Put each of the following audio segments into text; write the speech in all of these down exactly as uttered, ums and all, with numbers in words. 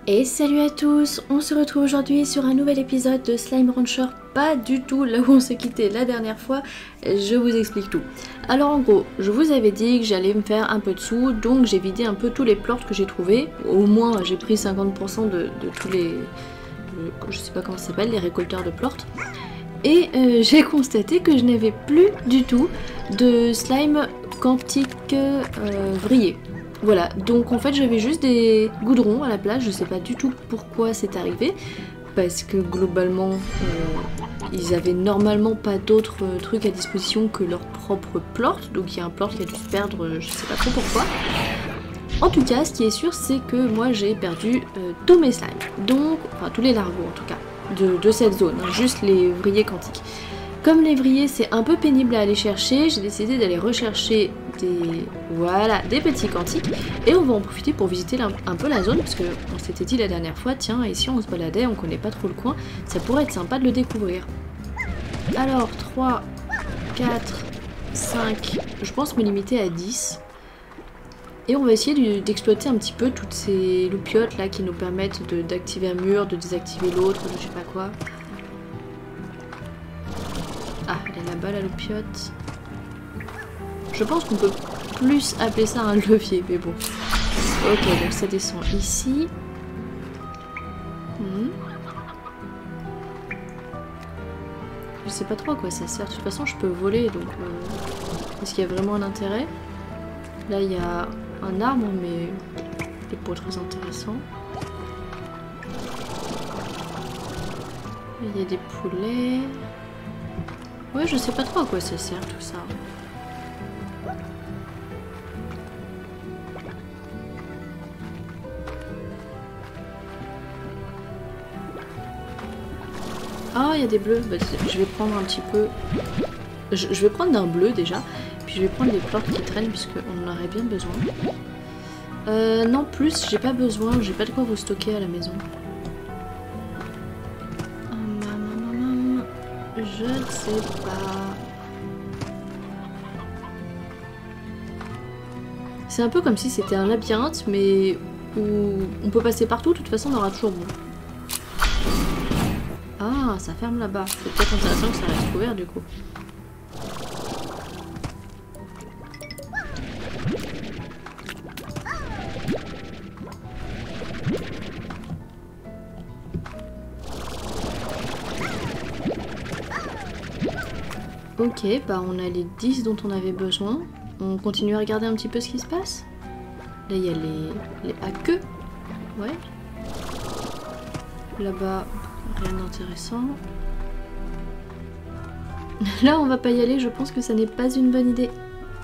Et salut à tous, on se retrouve aujourd'hui sur un nouvel épisode de Slime Rancher, pas du tout là où on s'est quitté la dernière fois, je vous explique tout. Alors en gros, je vous avais dit que j'allais me faire un peu de sous, donc j'ai vidé un peu tous les plorts que j'ai trouvés, au moins j'ai pris cinquante pour cent de, de tous les, je, je sais pas comment ça s'appelle, les récolteurs de plorts, et euh, j'ai constaté que je n'avais plus du tout de slime quantique euh, vrillé. Voilà, donc en fait j'avais juste des goudrons à la place, je sais pas du tout pourquoi c'est arrivé, parce que globalement euh, ils avaient normalement pas d'autres euh, trucs à disposition que leur propre plort, donc il y a un plort qui a dû se perdre, euh, je sais pas trop pourquoi. En tout cas, ce qui est sûr, c'est que moi j'ai perdu euh, tous mes slimes, donc, enfin tous les larvaux en tout cas, de, de cette zone, hein, juste les vrillés quantiques. Comme les vrillés c'est un peu pénible à aller chercher, j'ai décidé d'aller rechercher des, voilà, des petits quantiques et on va en profiter pour visiter un, un peu la zone parce qu'on s'était dit la dernière fois, tiens, et si on se baladait, on connaît pas trop le coin, ça pourrait être sympa de le découvrir. Alors trois, quatre, cinq, je pense me limiter à dix et on va essayer d'exploiter un petit peu toutes ces loupiotes là qui nous permettent d'activer un mur, de désactiver l'autre, je sais pas quoi. Ah, elle est là-bas la loupiote. Je pense qu'on peut plus appeler ça un levier, mais bon. Ok, donc ça descend ici. Hmm. Je sais pas trop à quoi ça sert. De toute façon, je peux voler, donc... Euh... Est-ce qu'il y a vraiment un intérêt? Là, il y a un arbre, mais... il est pas très intéressant. Il y a des poulets... Ouais, je sais pas trop à quoi ça sert tout ça. Ah, il y a des bleus. Bah, je vais prendre un petit peu... Je, je vais prendre d'un bleu déjà. Puis je vais prendre les plorts qui traînent puisqu'on en aurait bien besoin. Euh, non, plus, j'ai pas besoin. J'ai pas de quoi vous stocker à la maison. Je ne sais pas... C'est un peu comme si c'était un labyrinthe, mais où on peut passer partout, de toute façon on aura toujours bon. Ah, ça ferme là-bas. C'est peut-être intéressant que ça reste ouvert du coup. Ok, bah on a les dix dont on avait besoin. On continue à regarder un petit peu ce qui se passe. Là, il y a les, les à queue. Ouais. Là-bas, rien d'intéressant. Là, on va pas y aller. Je pense que ça n'est pas une bonne idée.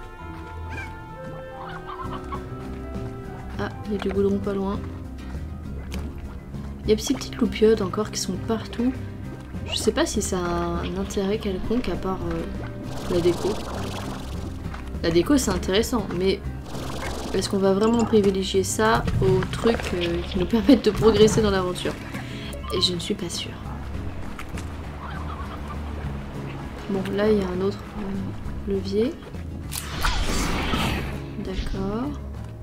Ah, il y a du goudron pas loin. Il y a ces petites loupiotes encore qui sont partout. Je sais pas si ça a un intérêt quelconque à part euh, la déco. La déco c'est intéressant, mais est-ce qu'on va vraiment privilégier ça aux trucs euh, qui nous permettent de progresser dans l'aventure? Et je ne suis pas sûre. Bon, là il y a un autre euh, levier. D'accord.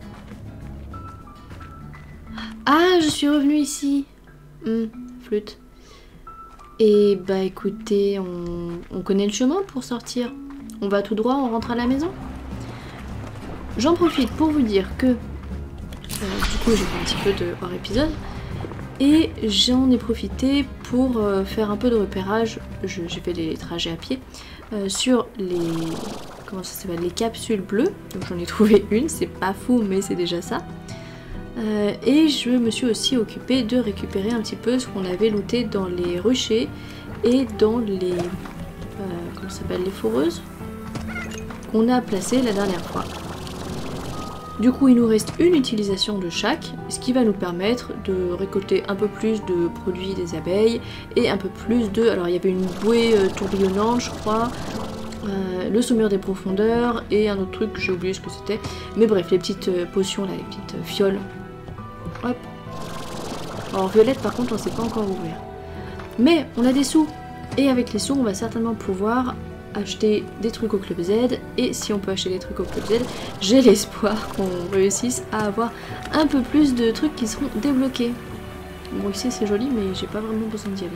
Ah, je suis revenue ici. Hum, flûte. Et bah écoutez, on, on connaît le chemin pour sortir. On va tout droit, on rentre à la maison. J'en profite pour vous dire que... Euh, du coup j'ai fait un petit peu de hors épisode. Et j'en ai profité pour euh, faire un peu de repérage. J'ai fait des trajets à pied. Euh, sur les... Comment ça s'appelle? Les capsules bleues. Donc j'en ai trouvé une, c'est pas fou mais c'est déjà ça. Euh, et je me suis aussi occupée de récupérer un petit peu ce qu'on avait looté dans les ruchers et dans les... Euh, comment ça s'appelle? Les foreuses qu'on a placées la dernière fois. Du coup, il nous reste une utilisation de chaque, ce qui va nous permettre de récolter un peu plus de produits des abeilles et un peu plus de... Alors, il y avait une bouée euh, tourbillonnante, je crois, euh, le saumur des profondeurs et un autre truc, j'ai oublié ce que c'était. Mais bref, les petites euh, potions là, les petites euh, fioles. Hop. Alors, violette, par contre, on ne sait pas encore ouvrir. Mais on a des sous. Et avec les sous, on va certainement pouvoir acheter des trucs au Club Z, et si on peut acheter des trucs au Club Z, j'ai l'espoir qu'on réussisse à avoir un peu plus de trucs qui seront débloqués. Bon, ici c'est joli, mais j'ai pas vraiment besoin d'y aller.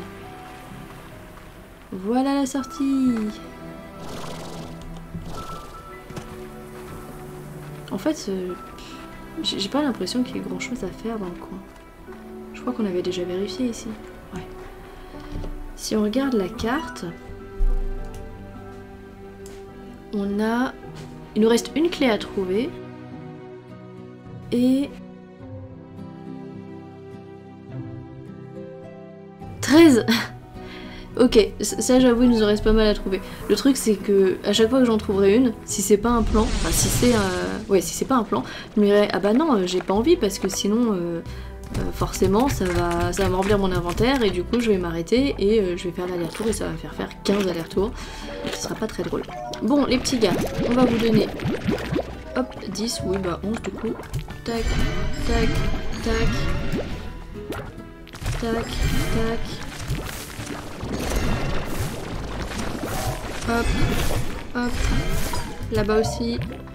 Voilà la sortie. En fait, euh, j'ai pas l'impression qu'il y ait grand chose à faire dans le coin. Je crois qu'on avait déjà vérifié ici. Ouais. Si on regarde la carte, on a... Il nous reste une clé à trouver. Et... treize. Ok, ça j'avoue, il nous en reste pas mal à trouver. Le truc c'est que à chaque fois que j'en trouverai une, si c'est pas un plan, enfin si c'est un... ouais, si c'est pas un plan, je me dirais ah bah non, euh, j'ai pas envie parce que sinon euh, euh, forcément ça va ça va me remplir mon inventaire et du coup je vais m'arrêter et euh, je vais faire l'aller-retour et ça va me faire faire quinze allers-retours. Ce sera pas très drôle. Bon les petits gars, on va vous donner hop dix, oui bah onze du coup. Tac, tac, tac, tac, tac. Hop, hop, là-bas aussi,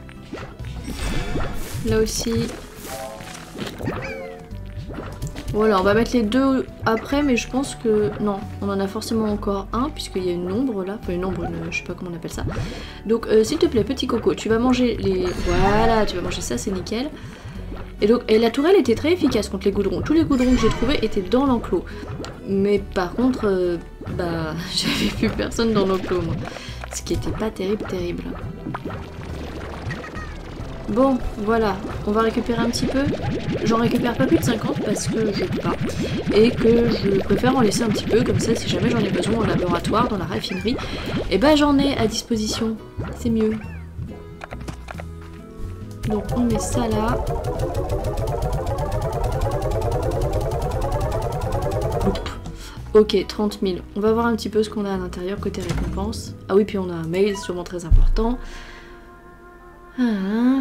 là aussi. Voilà, on va mettre les deux après, mais je pense que... Non, on en a forcément encore un, puisqu'il y a une ombre là, enfin une ombre, une... je sais pas comment on appelle ça. Donc euh, s'il te plaît, petit coco, tu vas manger les... Voilà, tu vas manger ça, c'est nickel. Et donc, et la tourelle était très efficace contre les goudrons. Tous les goudrons que j'ai trouvés étaient dans l'enclos. Mais par contre, euh, bah, j'avais plus personne dans l'enclos, moi. Ce qui était pas terrible, terrible. Bon, voilà. On va récupérer un petit peu. J'en récupère pas plus de cinquante parce que je peux pas. Et que je préfère en laisser un petit peu, comme ça, si jamais j'en ai besoin au laboratoire, dans la raffinerie, et bah j'en ai à disposition. C'est mieux. Donc on met ça là. Ok, trente mille. On va voir un petit peu ce qu'on a à l'intérieur côté récompense. Ah oui, puis on a un mail, sûrement très important. Ah.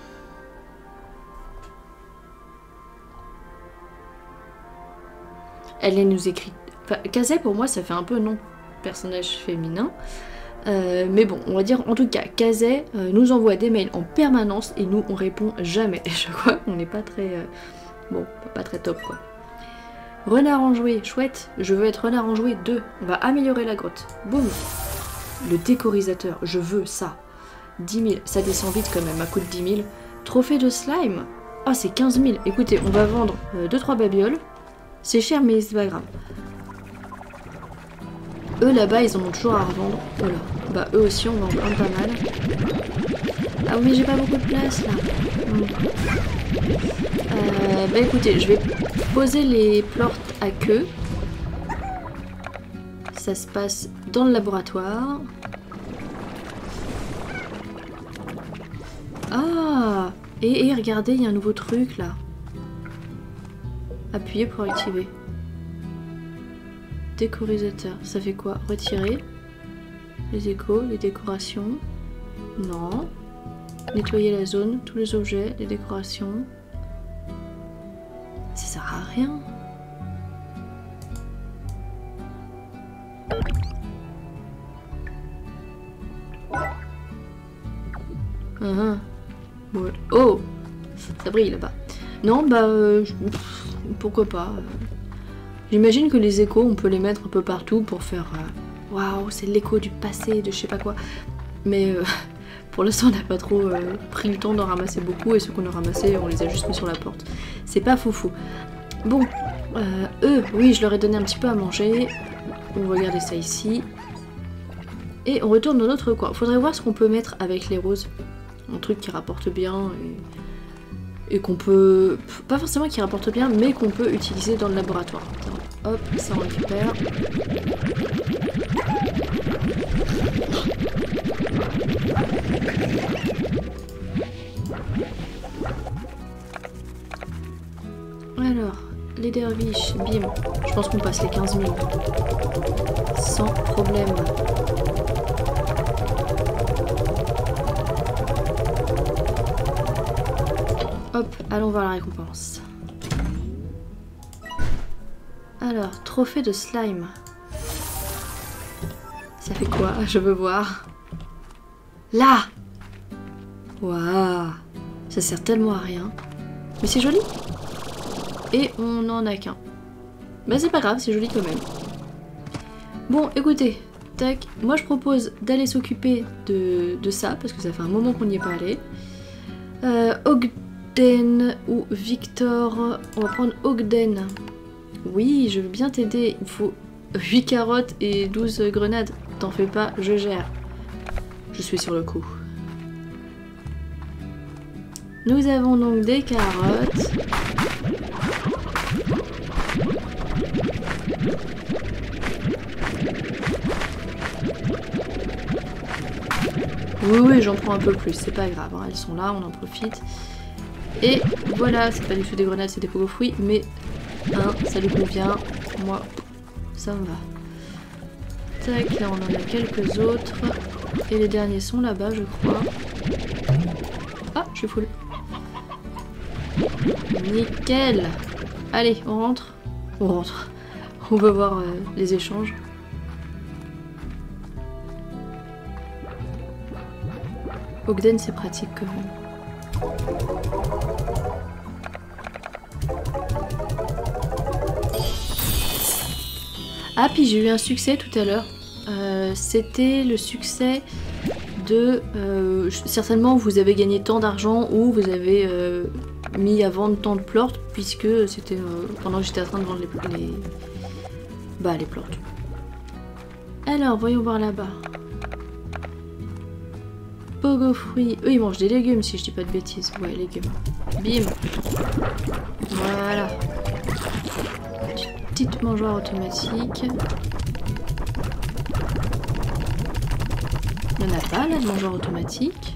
Elle nous écrit... Enfin, Kazé, pour moi, ça fait un peu nom personnage féminin. Euh, mais bon, on va dire en tout cas, Kazé euh, nous envoie des mails en permanence et nous, on répond jamais. Je crois qu'on n'est pas très... Euh... Bon, pas très top, quoi. Renard enjoué, chouette, je veux être renard enjoué deux. On va améliorer la grotte. Boum. Le décorisateur, je veux ça. dix mille, ça descend vite quand même, à coût de dix mille. Trophée de slime. Ah, oh, c'est quinze mille. Écoutez, on va vendre deux trois babioles. C'est cher, mais c'est pas grave. Eux, là-bas, ils en ont toujours à revendre. Oh là. Bah, eux aussi, on va en prendre pas mal. Ah oui, mais j'ai pas beaucoup de place, là. Hmm. Euh, bah écoutez, je vais poser les plortes à queue. Ça se passe dans le laboratoire. Ah, et, et regardez, il y a un nouveau truc là. Appuyez pour activer. Décorisateur, ça fait quoi? Retirer. Les échos, les décorations. Non. Nettoyer la zone, tous les objets, les décorations. Ça sert à rien. Uh-huh. Ouais. Oh, ça brille là-bas. Non, bah, euh, je... pourquoi pas. J'imagine que les échos, on peut les mettre un peu partout pour faire... Waouh, wow, c'est l'écho du passé, de je sais pas quoi. Mais euh, pour l'instant, on n'a pas trop euh, pris le temps d'en ramasser beaucoup, et ceux qu'on a ramassés, on les a juste mis sur la porte. C'est pas foufou. Bon, euh, eux, oui, je leur ai donné un petit peu à manger. On va regarder ça ici. Et on retourne dans notre coin. Faudrait voir ce qu'on peut mettre avec les roses. Un truc qui rapporte bien et, et qu'on peut... Pas forcément qui rapporte bien, mais qu'on peut utiliser dans le laboratoire. Hop, ça on récupère. Alors, les derviches, bim. Je pense qu'on passe les quinze mille. Sans problème. Hop, allons voir la récompense. Alors, trophée de slime. Ça fait quoi? Je veux voir. Là! Waouh! Ça sert tellement à rien. Mais c'est joli! Et on n'en a qu'un. Bah c'est pas grave, c'est joli quand même. Bon, écoutez, tac, moi je propose d'aller s'occuper de, de ça, parce que ça fait un moment qu'on n'y est pas allé. Euh, Ogden ou Victor, on va prendre Ogden. Oui, je veux bien t'aider, il faut huit carottes et douze grenades. T'en fais pas, je gère. Je suis sur le coup. Nous avons donc des carottes. Oui, oui, j'en prends un peu plus, c'est pas grave, hein. Elles sont là, on en profite. Et voilà, c'est pas du tout des grenades, c'est des pogo fruits, mais hein, ça lui convient. Moi, ça me va. Tac, là on en a quelques autres. Et les derniers sont là-bas, je crois. Ah, je suis full. Nickel. Allez, on rentre. On rentre. On va voir euh, les échanges. Ogden, c'est pratique quand même. Ah, puis j'ai eu un succès tout à l'heure. Euh, C'était le succès de... Euh, certainement, vous avez gagné tant d'argent ou vous avez euh, mis à vendre tant de plortes, puisque c'était euh, pendant que j'étais en train de vendre les... les... Bah, les plortes. Alors, voyons voir là-bas. Pogo fruits. Eux, ils mangent des légumes, si je dis pas de bêtises. Ouais, légumes. Bim. Voilà. Petite mangeoire automatique. Il n'y en a pas, là, de mangeoire automatique.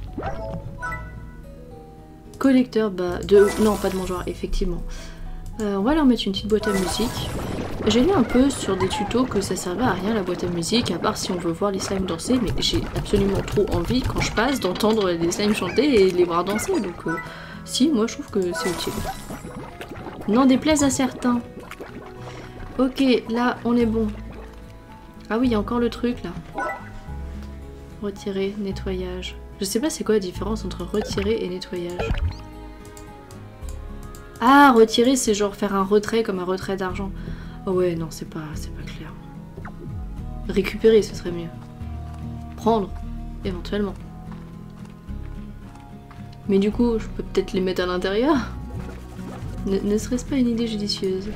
Collecteur, bah... De... Non, pas de mangeoire, effectivement. Euh, on va leur mettre une petite boîte à musique. J'ai lu un peu sur des tutos que ça servait à rien la boîte à musique, à part si on veut voir les slimes danser, mais j'ai absolument trop envie, quand je passe, d'entendre les slimes chanter et les voir danser, donc euh, si, moi je trouve que c'est utile. N'en déplaise à certains. Ok, là, on est bon. Ah oui, il y a encore le truc, là. Retirer, nettoyage. Je sais pas c'est quoi la différence entre retirer et nettoyage. Ah, retirer, c'est genre faire un retrait comme un retrait d'argent. Oh ouais, non, c'est pas, c'est pas clair. Récupérer, ce serait mieux. Prendre, éventuellement. Mais du coup, je peux peut-être les mettre à l'intérieur. Ne, ne serait-ce pas une idée judicieuse?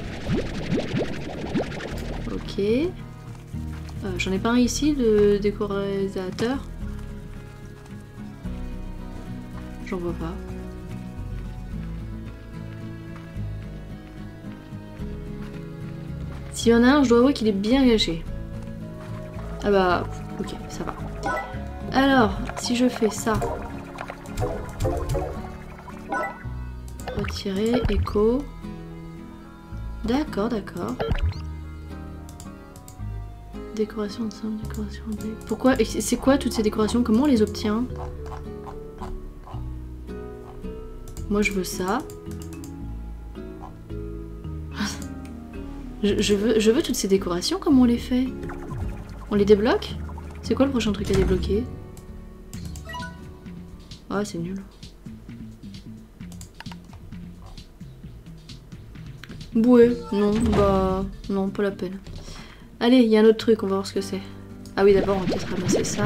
Ok. Euh, J'en ai pas un ici, de décorateur. J'en vois pas. S'il y en a un, je dois avouer qu'il est bien gâché. Ah bah, ok, ça va. Alors, si je fais ça... Retirer, écho... D'accord, d'accord. Décoration de simple, décoration de... Pourquoi? C'est quoi toutes ces décorations? Comment on les obtient? Moi je veux ça. Je, je, veux, je veux toutes ces décorations, comment on les fait? On les débloque? C'est quoi le prochain truc à débloquer? Ah, c'est nul. Bouée, non, bah... Non, pas la peine. Allez, il y a un autre truc, on va voir ce que c'est. Ah oui, d'abord, on va peut-être ramasser ça.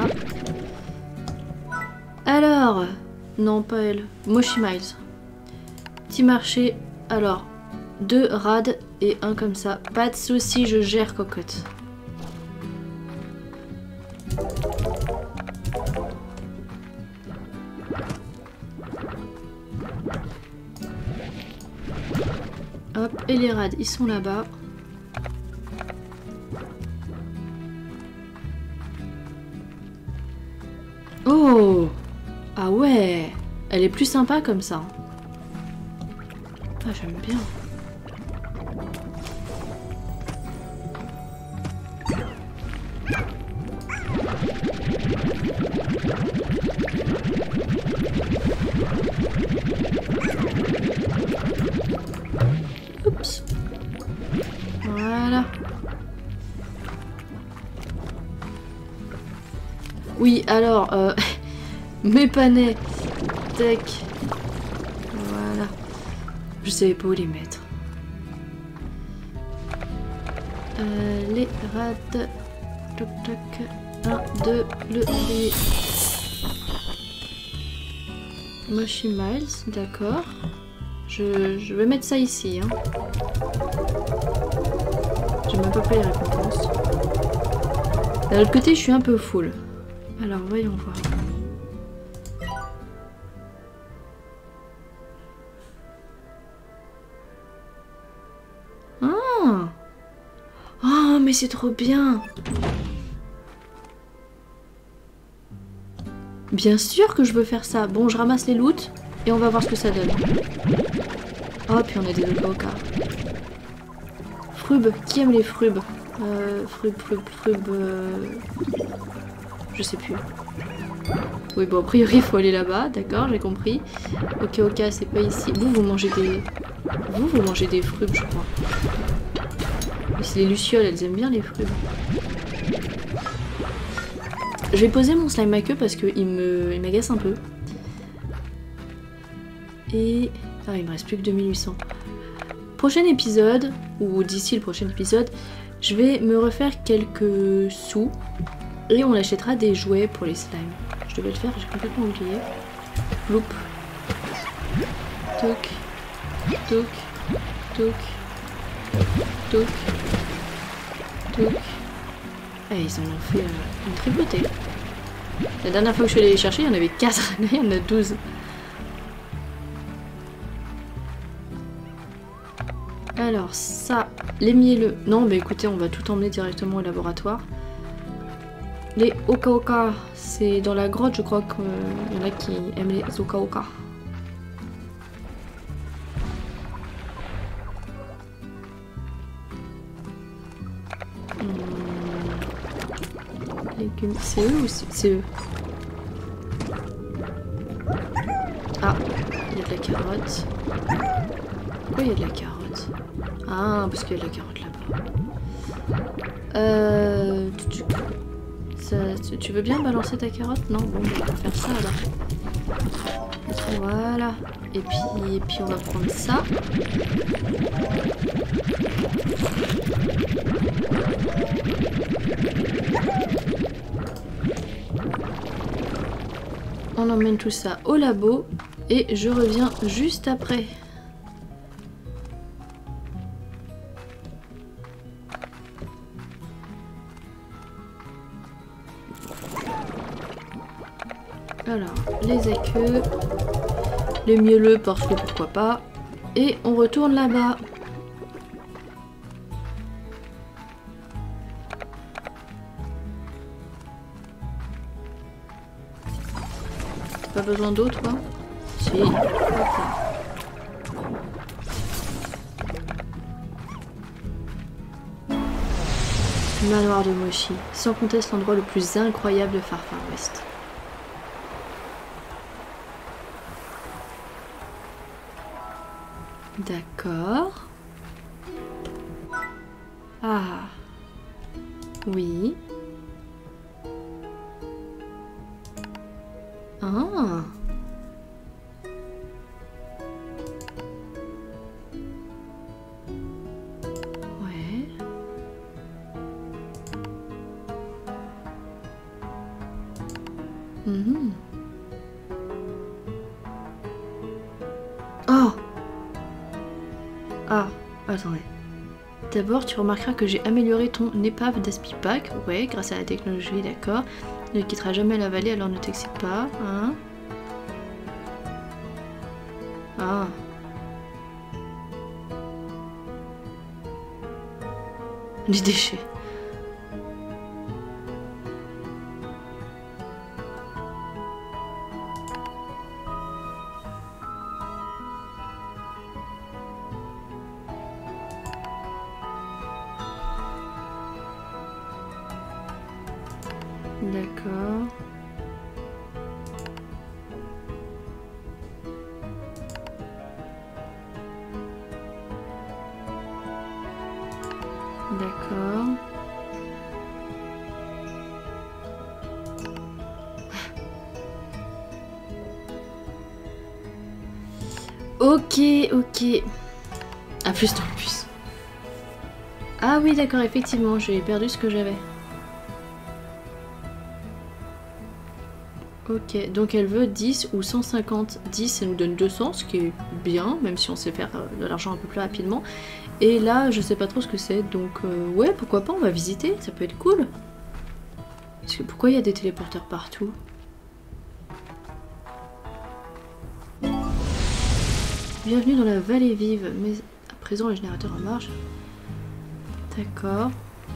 Alors... Non, pas elle. Moshi Miles. Petit marché. Alors... Deux rades et un comme ça. Pas de soucis, je gère, cocotte. Hop, et les rades, ils sont là-bas. Oh! Ah ouais! Elle est plus sympa comme ça. Ah, j'aime bien. Oups. Voilà. Oui, alors, euh, mes panais. Tac. Voilà. Je savais pas où les mettre. Euh, les rats. Toc toc. un, deux, le et... Moshi Miles, d'accord. Je, je vais mettre ça ici. Hein. J'ai même pas pris les récompenses. De l'autre côté, je suis un peu full. Alors, voyons voir. Ah! Oh, mais c'est trop bien! Bien sûr que je veux faire ça. Bon, je ramasse les loots et on va voir ce que ça donne. Oh, puis on a des Oka-Oka. Frub, qui aime les frubs? euh, Frub, frub, frub... Euh... Je sais plus. Oui, bon, a priori, il faut aller là-bas, d'accord, j'ai compris. Ok, ok, c'est pas ici. Vous, vous mangez des... Vous, vous mangez des frubs, je crois. Mais c'est les lucioles, elles aiment bien les frubs. Je vais poser mon slime à queue parce qu'il me... il m'agace un peu. Et... Ah, il me reste plus que deux mille huit cents. Prochain épisode, ou d'ici le prochain épisode, je vais me refaire quelques sous. Et on achètera des jouets pour les slimes. Je devais le faire, j'ai complètement oublié. Loup. Toc. Toc. Toc. Toc. Toc. Ah, ils en ont fait euh, une tripotée. La dernière fois que je suis allée les chercher, il y en avait quatre. Là, il y en a douze. Alors, ça, les mielleux. Non, mais écoutez, on va tout emmener directement au laboratoire. Les Oka-Oka, c'est dans la grotte, je crois qu'il y en a qui aiment les Oka-Oka. Légumes, c'est eux ou c'est eux? Ah, il y a de la carotte. Pourquoi il y a de la carotte? Ah, parce qu'il y a de la carotte là-bas. Euh... Tu, ça, tu veux bien balancer ta carotte? Non, bon, on va faire ça alors. Voilà. Et puis, et puis on va prendre ça. On emmène tout ça au labo et je reviens juste après. Alors, les équeux, les mielleux parce que pourquoi pas, et on retourne là-bas. Pas besoin d'eau, toi? Si. Okay. Manoir de Moshi, sans conteste l'endroit le plus incroyable de Far Far West. D'accord. Ah. Oui. Ah. Ouais. Mm-hmm. Oh. Ah, attendez. D'abord, tu remarqueras que j'ai amélioré ton épave d'Aspipac. Ouais, grâce à la technologie, d'accord. Ne quittera jamais la vallée, alors ne t'excite pas. Hein? Ah. Les déchets. D'accord. D'accord. Ok, ok. À plus dans le bus. Ah oui, d'accord, effectivement, j'ai perdu ce que j'avais. Ok, donc elle veut dix ou cent cinquante. dix, ça nous donne deux cents, ce qui est bien, même si on sait faire de l'argent un peu plus rapidement. Et là, je sais pas trop ce que c'est, donc euh, ouais, pourquoi pas, on va visiter, ça peut être cool. Parce que pourquoi il y a des téléporteurs partout? Bienvenue dans la vallée vive, mais à présent le générateur en marche. D'accord.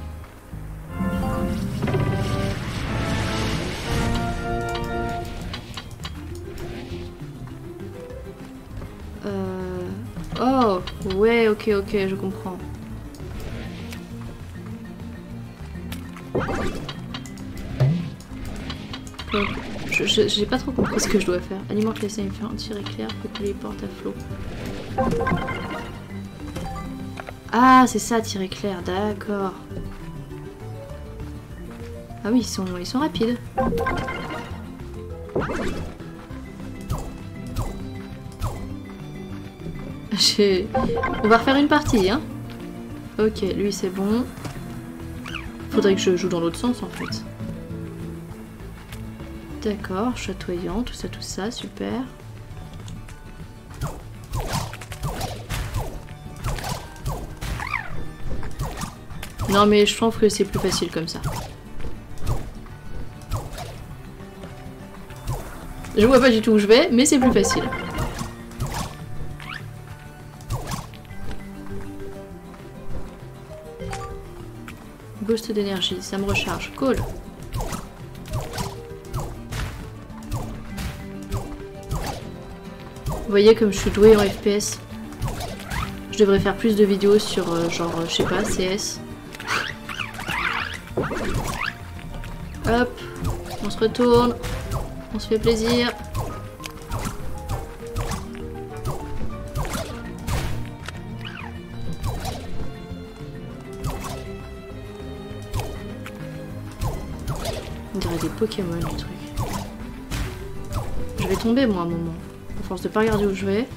Euh... Oh, ouais, ok, ok, je comprends. Donc, je j'ai pas trop compris ce que je dois faire. Alimente les signes, faire un tir éclair, peut que les portes à flot. Ah, c'est ça, tir éclair, d'accord. Ah oui, ils sont, ils sont rapides. On va refaire une partie, hein. Ok, lui c'est bon. Faudrait que je joue dans l'autre sens en fait. D'accord, chatoyant, tout ça, tout ça, super. Non mais je trouve que c'est plus facile comme ça. Je vois pas du tout où je vais, mais c'est plus facile. Boost d'énergie, ça me recharge, cool. Vous voyez comme je suis douée en F P S. Je devrais faire plus de vidéos sur euh, genre, je sais pas, C S. Hop, on se retourne, on se fait plaisir. On dirait des Pokémon, le truc. Je vais tomber moi à un moment. À force de pas regarder où je vais.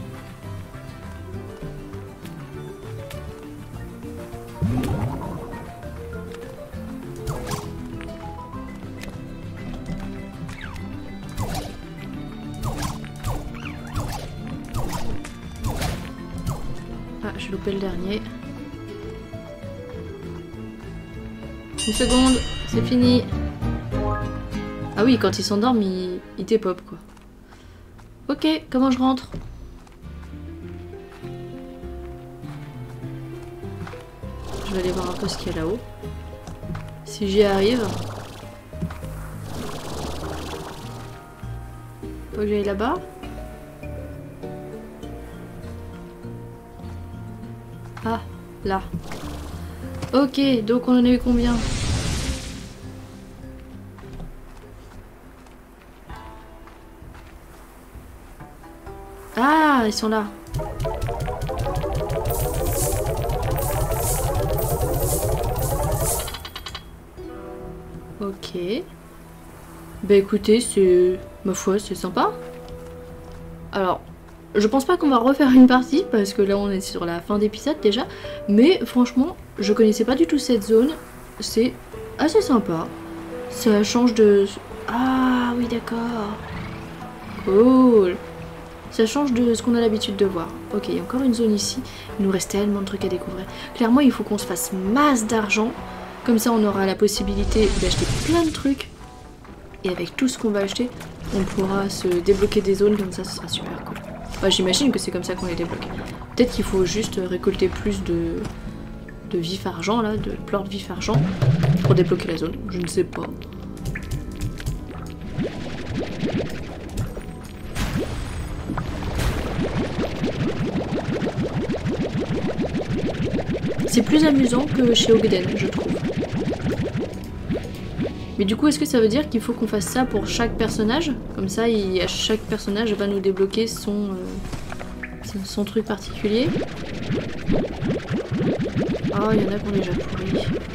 Ah, j'ai loupé le dernier. Une seconde, c'est fini. Ah oui, quand il s'endorme, il, il t'épop quoi. Ok, comment je rentre? Je vais aller voir un peu ce qu'il y a là-haut. Si j'y arrive. Faut que j'aille là-bas. Ah, là. Ok, donc on en a eu combien? Ah, ils sont là. Ok. Bah écoutez, c'est... ma foi, c'est sympa. Alors, je pense pas qu'on va refaire une partie, parce que là on est sur la fin d'épisode déjà. Mais franchement, je connaissais pas du tout cette zone. C'est assez sympa. Ça change de... Ah oui, d'accord. Cool. Ça change de ce qu'on a l'habitude de voir. Ok, il y a encore une zone ici. Il nous reste tellement de trucs à découvrir. Clairement, il faut qu'on se fasse masse d'argent. Comme ça, on aura la possibilité d'acheter plein de trucs. Et avec tout ce qu'on va acheter, on pourra se débloquer des zones. Comme ça, ce sera super cool. Enfin, j'imagine que c'est comme ça qu'on les débloque. Peut-être qu'il faut juste récolter plus de, de vif argent, là, de pleurs de vif argent, pour débloquer la zone. Je ne sais pas. C'est plus amusant que chez Ogden, je trouve. Mais du coup, est-ce que ça veut dire qu'il faut qu'on fasse ça pour chaque personnage? Comme ça, il, chaque personnage va nous débloquer son, euh, son truc particulier. Oh, il y en a qui ont déjà pourri.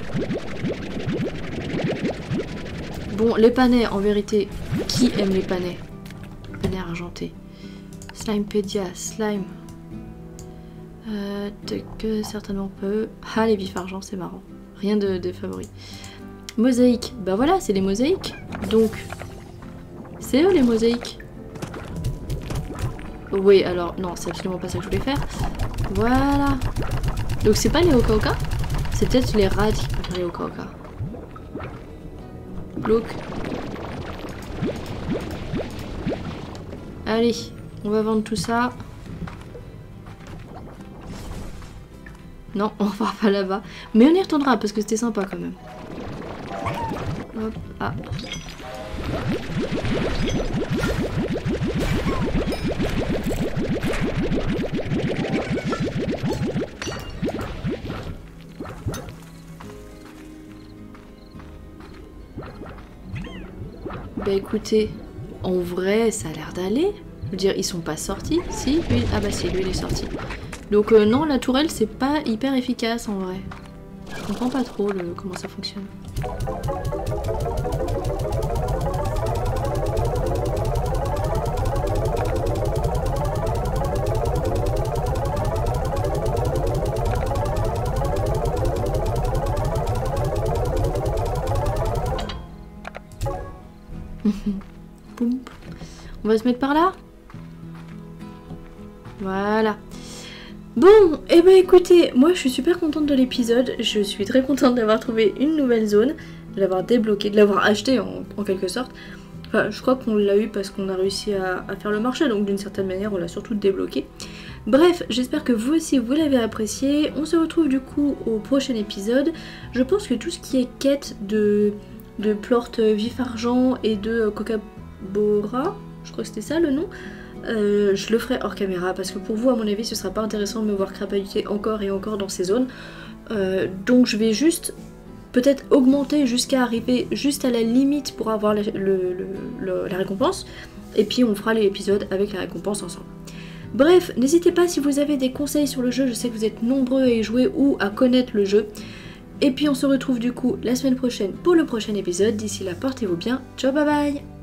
Bon, les panais, en vérité, qui aime les panais? Panais argentés. Slimepédia, slime. Euh, que certainement peu. Ah, les vifs argent, c'est marrant. Rien de, de favori. Mosaïque, bah voilà, c'est les mosaïques. Donc, c'est eux les mosaïques. Oui, alors, non, c'est absolument pas ça que je voulais faire. Voilà. Donc, c'est pas les Oka-Oka? C'est peut-être les rats qui préfèrent les Oka-Oka. Bloc. Allez, on va vendre tout ça. Non, on va pas là-bas. Mais on y retournera parce que c'était sympa quand même. Hop, ah. Bah écoutez, en vrai, ça a l'air d'aller. Je veux dire, ils sont pas sortis. Si, lui, ah bah si, lui il est sorti. Donc euh, non, la tourelle c'est pas hyper efficace en vrai. Je comprends pas trop le, comment ça fonctionne. Boum. On va se mettre par là. Voilà. Bon, et eh ben écoutez, moi je suis super contente de l'épisode, je suis très contente d'avoir trouvé une nouvelle zone, de l'avoir débloquée, de l'avoir achetée en, en quelque sorte. Enfin, je crois qu'on l'a eu parce qu'on a réussi à, à faire le marché, donc d'une certaine manière on l'a surtout débloqué. Bref, j'espère que vous aussi vous l'avez apprécié, on se retrouve du coup au prochain épisode. Je pense que tout ce qui est quête de, de Plort Vif Argent et de Kokabora, je crois que c'était ça le nom, Euh, je le ferai hors caméra parce que pour vous à mon avis ce sera pas intéressant de me voir crapahuter encore et encore dans ces zones, euh, donc je vais juste peut-être augmenter jusqu'à arriver juste à la limite pour avoir la, le, le, le, la récompense, et puis on fera l'épisode avec la récompense ensemble. Bref, n'hésitez pas si vous avez des conseils sur le jeu, je sais que vous êtes nombreux à y jouer ou à connaître le jeu, et puis on se retrouve du coup la semaine prochaine pour le prochain épisode. D'ici là, portez-vous bien, ciao, bye bye.